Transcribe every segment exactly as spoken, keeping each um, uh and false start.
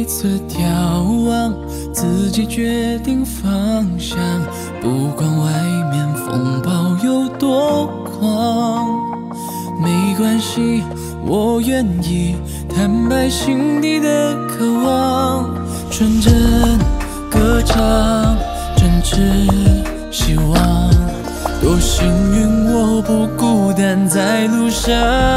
每次眺望，自己决定方向，不管外面风暴有多狂，没关系，我愿意坦白心底的渴望，纯真歌唱，真挚希望，多幸运我不孤单在路上。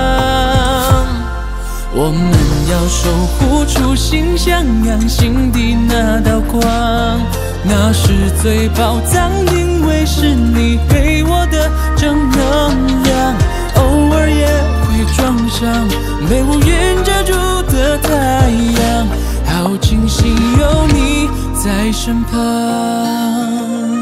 我们要守护初心，向阳心底那道光，那是最宝藏，因为是你给我的正能量。偶尔也会撞上被乌云遮住的太阳，好庆幸有你在身旁。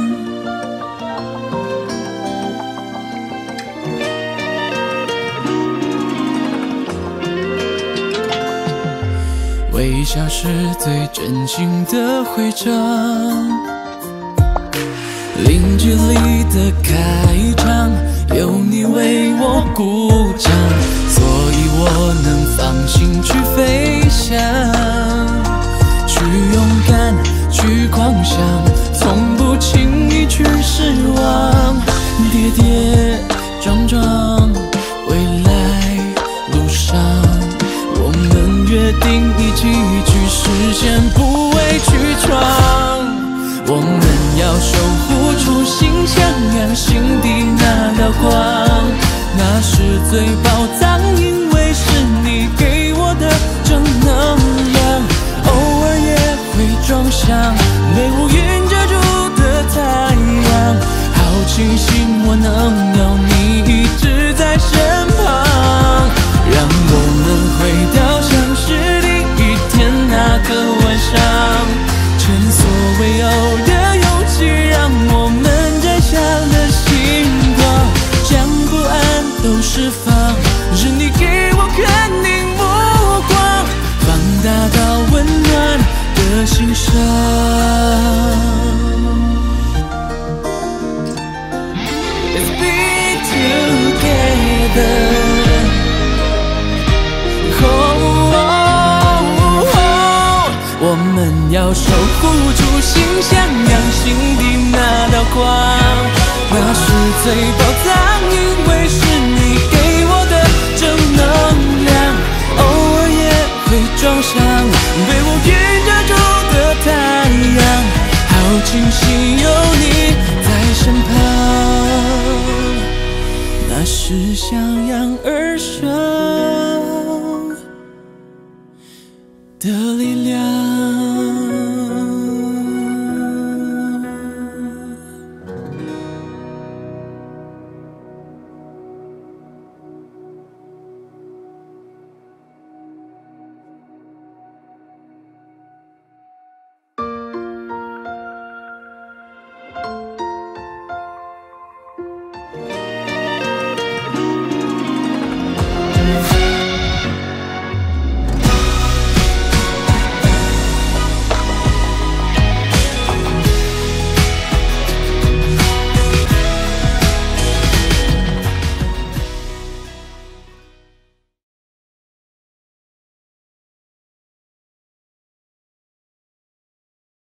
微笑是最真心的徽章，零距离的开场，有你为我鼓掌，所以我能放心去飞翔，去勇敢，去狂想，从不轻易去失望，跌跌撞撞，未来路上我们约定一起去实现，不畏去闯。我们要守护初心，向阳心底那道光，那是最宝藏，因为是你给我的正能量。偶尔也会撞上被乌云遮住的太阳，好庆幸我能有你一直在身旁，让我们回到像是第一天那个晚上，前所未有的勇气让我们摘下了星光，将不安都释放，是你给我肯定目光，放大到温暖的心上。Let's be together。我们要守护初心，向阳心底那道光，那是最宝藏，因为是你给我的正能量。偶尔也会撞上被乌云遮住的太阳，好庆幸有你在身旁，那是向阳而生的力量。